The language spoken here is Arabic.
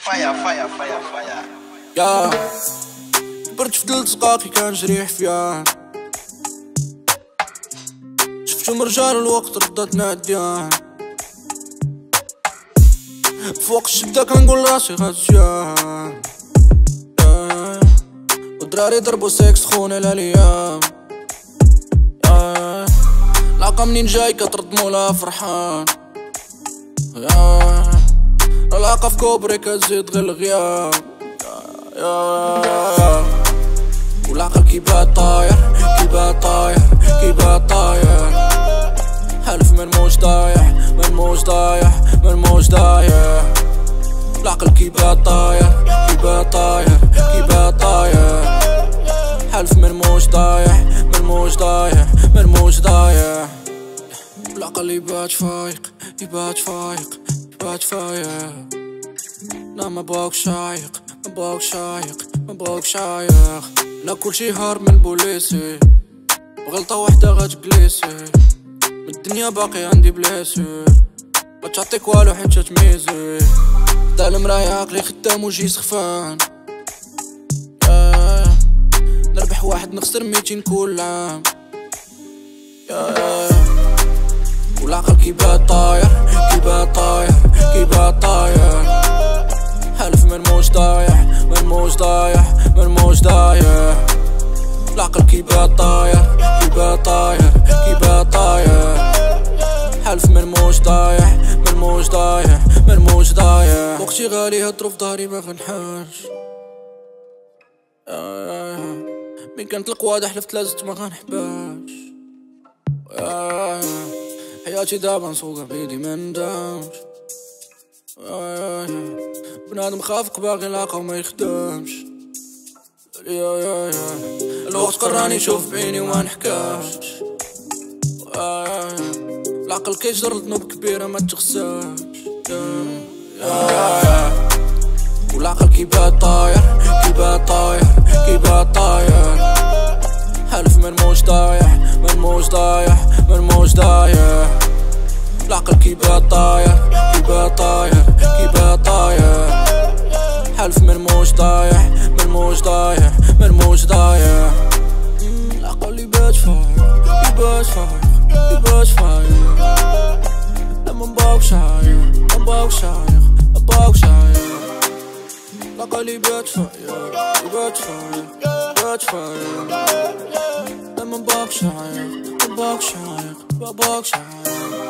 فايا فايا فايا فايا يا كبرت في 3 دقاقي كنجري حفيان، شفتهم رجال الوقت ردات نعديان، فوق الشدة كنقول راسي غزيان، ودراري ضربو سيكس خوني الاليام، لاقا منين جاي كترد مولا فرحان، العلاقة في كوبري كتزيد غير الغياب، والعقل كيبات طاير كيبات طاير كيبات طاير، حلف مرموش ضايع مرموش ضايع مرموش ضايع، العقل كيبات طاير كيبات طاير كيبات طاير، حلف مرموش ضايع مرموش ضايع مرموش ضايع، العقل يبات فايق يبات فايق يبات فايق، لا ما باك شايق ما باك شايق ما باك شايق، لا كلشي هارب من البوليسي، بغلطة وحدة غتجليسي، من الدنيا باقي عندي بلاسير، ما تعطيك والو حيت تميزي، دا المرايا عقلي خدام وجهي سخفان، نربح واحد نخسر 200 كل عام، والعقل كيبات طاير كيبات طاير كيبات طاير، حلف مرموش ضايع مرموش ضايع مرموش ضايع، العقل كيبات طاير كيبات طاير كيبات طاير، حلف مرموش ضايع مرموش ضايع مرموش ضايع، وقتي غالي هضرو في ضهري ما غنحاش، مين كنطلق واحد حلفت لازت ما غنحباش، حياتي دابا نسوقها بيدي ما ندمش، بنادم خافق باغي لاقا وما يخدمش، الوقت قراني نشوف بعيني وما نحكاش، العقل كيجر الذنوب كبيرة ما تغساش، والعقل كيبات طاير كيبات طاير كيبات طاير، حلف مرموش ضايع مرموش ضايع مرموش ضايع، العقل كيبات طاير كيبات طاير كيبات طاير، حلف مرموش ضايع مرموش ضايع مرموش ضايع، العقل يبات فايق يبات فايق يبات فايق، لما نباك شايق نباك شايق نباك شايق، العقل يبات فايق يبات فايق يبات فايق، لما نباك شايق نباك شايق نباك شايق.